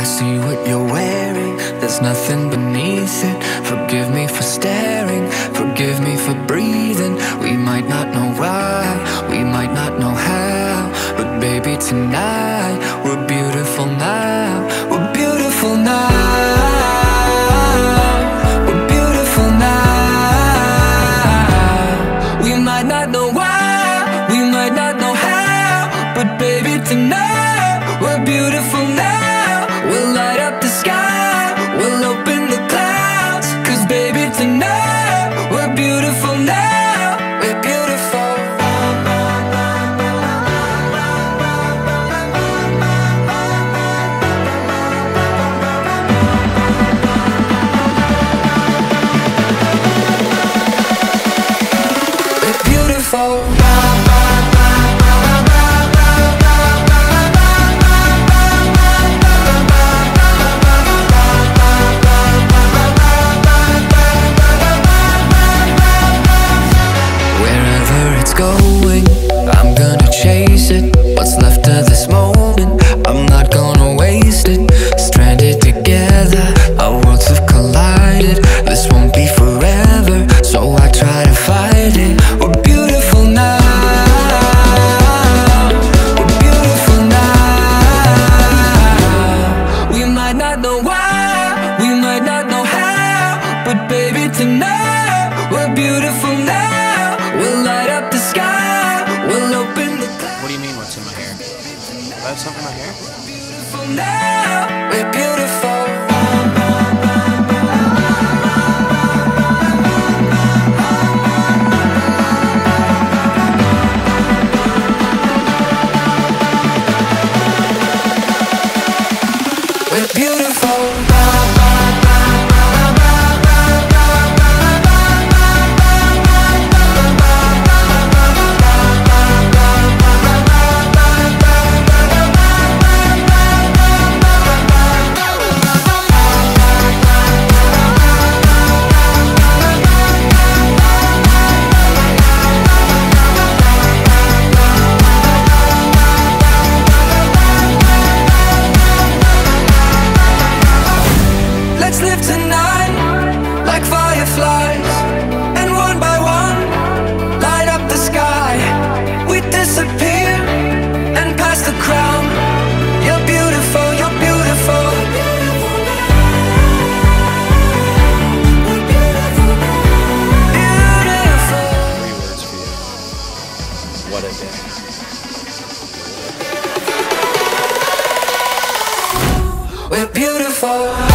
I see what you're wearing, there's nothing beneath it. Forgive me for staring, forgive me for breathing. We might not know why, we might not know how, but baby tonight, we're beautiful now. We're beautiful now. We're beautiful now. We might not know why, we might not know how, but baby tonight, we're beautiful now. We'll light up the sky, we'll open the clouds, 'cause baby tonight, we're beautiful now. We're beautiful. We're beautiful. Going, I'm gonna chase it. What's left of this moment, I'm not gonna waste it. Stranded together, our worlds have collided. This won't be forever, so I try to fight it. We're beautiful now. We're beautiful now. We might not know why, we might not know how, but baby tonight, we're beautiful now. We'll light up the sky, we'll open the clouds. What do you mean, what's in my hair? Do I have something in my hair? We're beautiful now, we're beautiful. We're beautiful. Let's live tonight like fireflies, and one by one light up the sky. We disappear and pass the crown. You're beautiful, you're beautiful. Beautiful. 3 words for you. What a day. We're beautiful.